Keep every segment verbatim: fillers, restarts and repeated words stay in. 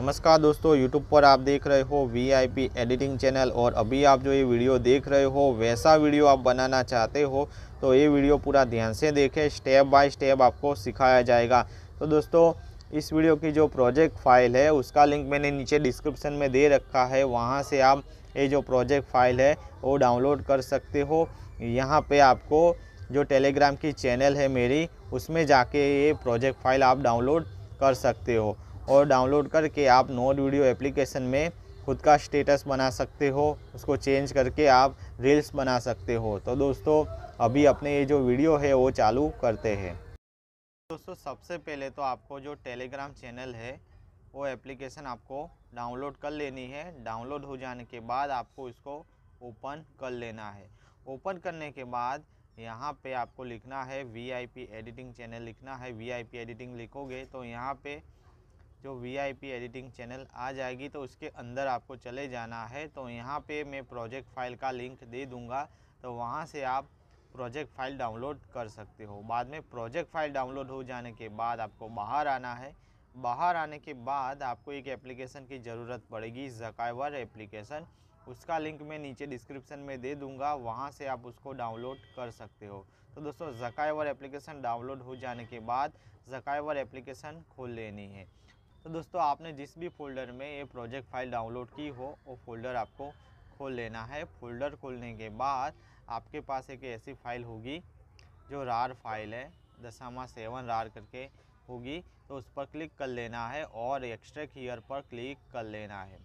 नमस्कार दोस्तों, यूट्यूब पर आप देख रहे हो वीआईपी एडिटिंग चैनल। और अभी आप जो ये वीडियो देख रहे हो वैसा वीडियो आप बनाना चाहते हो तो ये वीडियो पूरा ध्यान से देखें। स्टेप बाय स्टेप आपको सिखाया जाएगा। तो दोस्तों, इस वीडियो की जो प्रोजेक्ट फाइल है उसका लिंक मैंने नीचे डिस्क्रिप्शन में दे रखा है, वहाँ से आप ये जो प्रोजेक्ट फाइल है वो डाउनलोड कर सकते हो। यहाँ पे आपको जो टेलीग्राम की चैनल है मेरी, उसमें जाके ये प्रोजेक्ट फाइल आप डाउनलोड कर सकते हो। और डाउनलोड करके आप नोट वीडियो एप्लीकेशन में खुद का स्टेटस बना सकते हो, उसको चेंज करके आप रील्स बना सकते हो। तो दोस्तों, अभी अपने ये जो वीडियो है वो चालू करते हैं। दोस्तों, सबसे पहले तो आपको जो टेलीग्राम चैनल है वो एप्लीकेशन आपको डाउनलोड कर लेनी है। डाउनलोड हो जाने के बाद आपको इसको ओपन कर लेना है। ओपन करने के बाद यहाँ पे आपको लिखना है वीआईपी एडिटिंग चैनल लिखना है। वीआईपी एडिटिंग लिखोगे तो यहाँ पे जो वीआईपी एडिटिंग चैनल आ जाएगी, तो उसके अंदर आपको चले जाना है। तो यहाँ पे मैं प्रोजेक्ट फाइल का लिंक दे दूँगा, तो वहाँ से आप प्रोजेक्ट फाइल डाउनलोड कर सकते हो। बाद में प्रोजेक्ट फाइल डाउनलोड हो जाने के बाद आपको बाहर आना है। बाहर आने के बाद आपको एक एप्लीकेशन की ज़रूरत पड़ेगी, ज़काइवर एप्लीकेशन। उसका लिंक मैं नीचे डिस्क्रिप्शन में दे दूंगा, वहाँ से आप उसको डाउनलोड कर सकते हो। तो दोस्तों, ज़काइवर एप्लीकेशन डाउनलोड हो जाने के बाद ज़काइवर एप्लीकेशन खोल लेनी है। तो दोस्तों, आपने जिस भी फोल्डर में ये प्रोजेक्ट फाइल डाउनलोड की हो वो फोल्डर आपको खोल लेना है। फोल्डर खोलने के बाद आपके पास एक ऐसी फाइल होगी जो रार फाइल है, दशामा सेवन रार करके होगी। तो उस पर क्लिक कर लेना है और एक्सट्रैक्ट हियर पर क्लिक कर लेना है।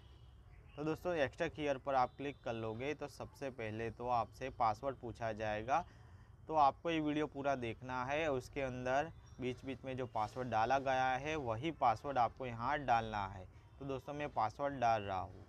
तो दोस्तों, एक्सट्रैक्ट हियर पर आप क्लिक कर लोगे तो सबसे पहले तो आपसे पासवर्ड पूछा जाएगा। तो आपको ये वीडियो पूरा देखना है। उसके अंदर बीच बीच में जो पासवर्ड डाला गया है वही पासवर्ड आपको यहाँ डालना है। तो दोस्तों, मैं पासवर्ड डाल रहा हूँ।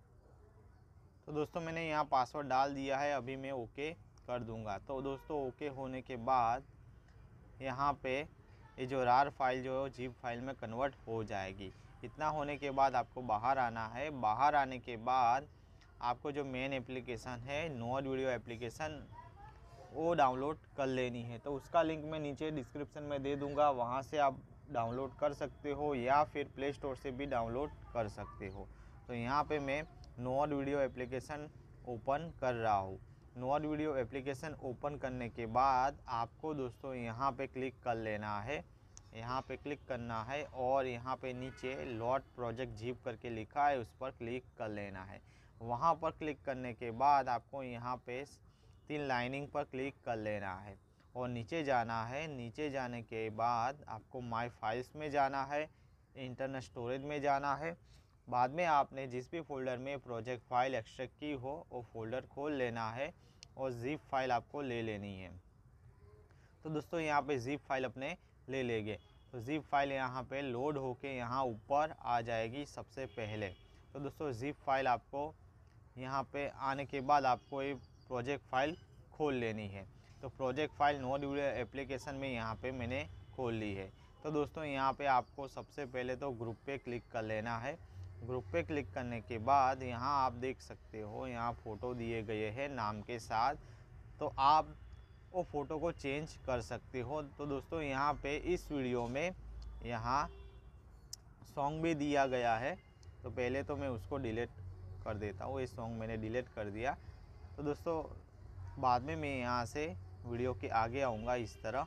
तो दोस्तों, मैंने यहाँ पासवर्ड डाल दिया है। अभी मैं ओके कर दूँगा। तो दोस्तों, ओके होने के बाद यहाँ पे ये जो रार फाइल जो जिप फाइल में कन्वर्ट हो जाएगी। इतना होने के बाद आपको बाहर आना है। बाहर आने के बाद आपको जो मेन एप्लीकेशन है नोट वीडियो एप्लीकेशन वो डाउनलोड कर लेनी है। तो उसका लिंक मैं नीचे डिस्क्रिप्शन में दे दूंगा, वहाँ से आप डाउनलोड कर सकते हो या फिर प्ले स्टोर से भी डाउनलोड कर सकते हो। तो यहाँ पे मैं नोट वीडियो एप्लीकेशन ओपन कर रहा हूँ। नोट वीडियो एप्लीकेशन ओपन करने के बाद आपको दोस्तों यहाँ पे क्लिक कर लेना है। यहाँ पे क्लिक करना है और यहाँ पे नीचे लॉट प्रोजेक्ट जिप करके लिखा है, उस पर क्लिक कर लेना है। वहाँ पर क्लिक करने के बाद आपको यहाँ पे तीन लाइनिंग पर क्लिक कर लेना है और नीचे जाना है। नीचे जाने के बाद आपको माय फाइल्स में जाना है, इंटरनल स्टोरेज में जाना है। बाद में आपने जिस भी फोल्डर में प्रोजेक्ट फाइल एक्सट्रैक्ट की हो वो फोल्डर खोल लेना है और जिप फाइल आपको ले लेनी है। तो दोस्तों, यहाँ पे जिप फाइल अपने ले लेंगे तो जिप फाइल यहाँ पे लोड होके यहाँ ऊपर आ जाएगी सबसे पहले। तो दोस्तों, जिप फाइल आपको यहाँ पे आने के बाद आपको ये प्रोजेक्ट फाइल खोल लेनी है। तो project file Node Video application में यहाँ पे मैंने खोल ली है। तो दोस्तों, यहाँ पे आपको सबसे पहले तो ग्रुप पे क्लिक कर लेना है। ग्रुप पे क्लिक करने के बाद यहाँ आप देख सकते हो यहाँ फ़ोटो दिए गए हैं नाम के साथ। तो आप वो फ़ोटो को चेंज कर सकते हो। तो दोस्तों, यहाँ पे इस वीडियो में यहाँ सॉन्ग भी दिया गया है। तो पहले तो मैं उसको डिलीट कर देता हूँ, ये सॉन्ग मैंने डिलीट कर दिया। तो दोस्तों, बाद में मैं यहाँ से वीडियो के आगे आऊँगा। इस तरह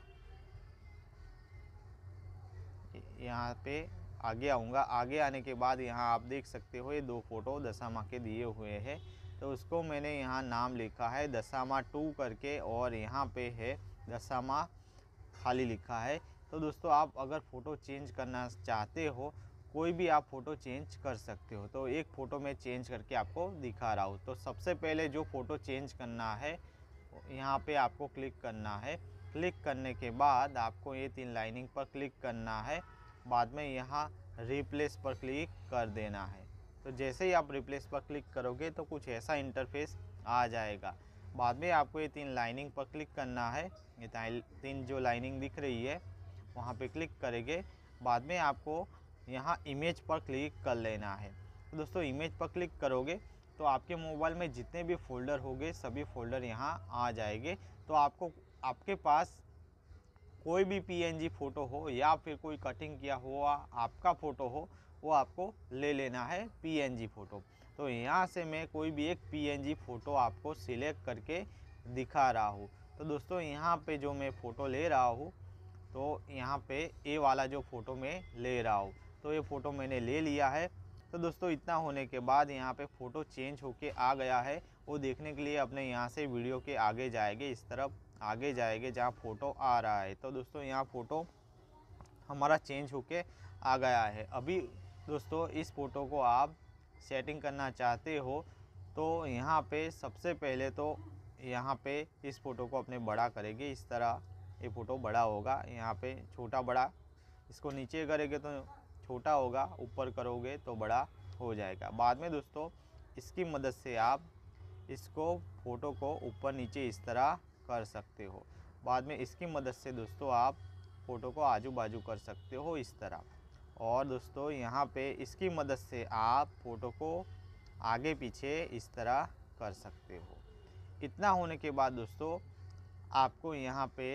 यहाँ पे आगे आऊँगा। आगे आने के बाद यहाँ आप देख सकते हो ये दो फ़ोटो दशामा के दिए हुए हैं। तो उसको मैंने यहाँ नाम लिखा है दशामा टू करके और यहाँ पे है दशामा खाली लिखा है। तो दोस्तों, आप अगर फ़ोटो चेंज करना चाहते हो, कोई भी आप फ़ोटो चेंज कर सकते हो। तो एक फ़ोटो मैं चेंज करके आपको दिखा रहा हूँ। तो सबसे पहले जो फ़ोटो चेंज करना है यहाँ पे आपको क्लिक करना है। क्लिक करने के बाद आपको ये तीन लाइनिंग पर क्लिक करना है। बाद में यहाँ रिप्लेस पर क्लिक कर देना है। तो जैसे ही आप रिप्लेस पर क्लिक करोगे तो कुछ ऐसा इंटरफेस आ जाएगा। बाद में आपको ये तीन लाइनिंग पर क्लिक करना है। ये तीन जो लाइनिंग दिख रही है वहाँ पे क्लिक करेंगे। बाद में आपको यहाँ इमेज पर क्लिक कर लेना है। तो दोस्तों, इमेज पर क्लिक करोगे तो आपके मोबाइल में जितने भी फ़ोल्डर होंगे सभी फ़ोल्डर यहाँ आ जाएंगे। तो आपको आपके पास कोई भी पीएनजी फ़ोटो हो या फिर कोई कटिंग किया हुआ आपका फ़ोटो हो, वो आपको ले लेना है पीएनजी फ़ोटो। तो यहाँ से मैं कोई भी एक पीएनजी फ़ोटो आपको सिलेक्ट करके दिखा रहा हूँ। तो दोस्तों यहाँ पे जो मैं फ़ोटो ले रहा हूँ, तो यहाँ पे ये वाला जो फ़ोटो मैं ले रहा हूँ, तो ये फ़ोटो मैंने ले लिया है। तो दोस्तों इतना होने के बाद यहाँ पे फ़ोटो चेंज होके आ गया है, वो देखने के लिए अपने यहाँ से वीडियो के आगे जाएंगे, इस तरफ आगे जाएंगे जहाँ फ़ोटो आ रहा है। तो दोस्तों यहाँ फ़ोटो हमारा चेंज होके आ गया है। अभी दोस्तों इस फ़ोटो को आप सेटिंग करना चाहते हो तो यहाँ पे सबसे पहले तो यहाँ पे इस फ़ोटो को अपने बड़ा करेंगे, इस तरह ये फ़ोटो बड़ा होगा। यहाँ पे छोटा बड़ा, इसको नीचे करेंगे तो छोटा होगा, ऊपर करोगे तो बड़ा हो जाएगा। बाद में दोस्तों इसकी मदद से आप इसको फ़ोटो को ऊपर नीचे इस तरह कर सकते हो। बाद में इसकी मदद से दोस्तों आप फ़ोटो को आजू बाजू कर सकते हो इस तरह। और दोस्तों यहाँ पे इसकी मदद से आप फ़ोटो को आगे पीछे इस तरह कर सकते हो। इतना होने के बाद दोस्तों आपको यहाँ पे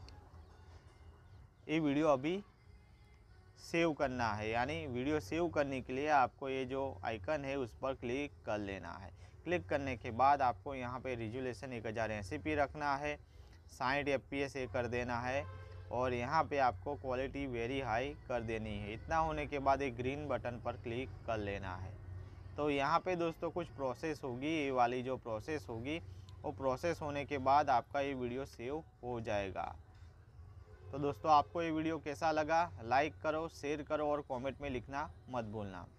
ये वीडियो अभी सेव करना है, यानी वीडियो सेव करने के लिए आपको ये जो आइकन है उस पर क्लिक कर लेना है। क्लिक करने के बाद आपको यहाँ पे रिजोल्यूशन एक हज़ार अस्सी पी रखना है, साठ एफ पी एस ए कर देना है और यहाँ पे आपको क्वालिटी वेरी हाई कर देनी है। इतना होने के बाद एक ग्रीन बटन पर क्लिक कर लेना है। तो यहाँ पे दोस्तों कुछ प्रोसेस होगी, ये वाली जो प्रोसेस होगी वो प्रोसेस होने के बाद आपका ये वीडियो सेव हो जाएगा। तो दोस्तों आपको ये वीडियो कैसा लगा, लाइक करो, शेयर करो और कमेंट में लिखना मत भूलना।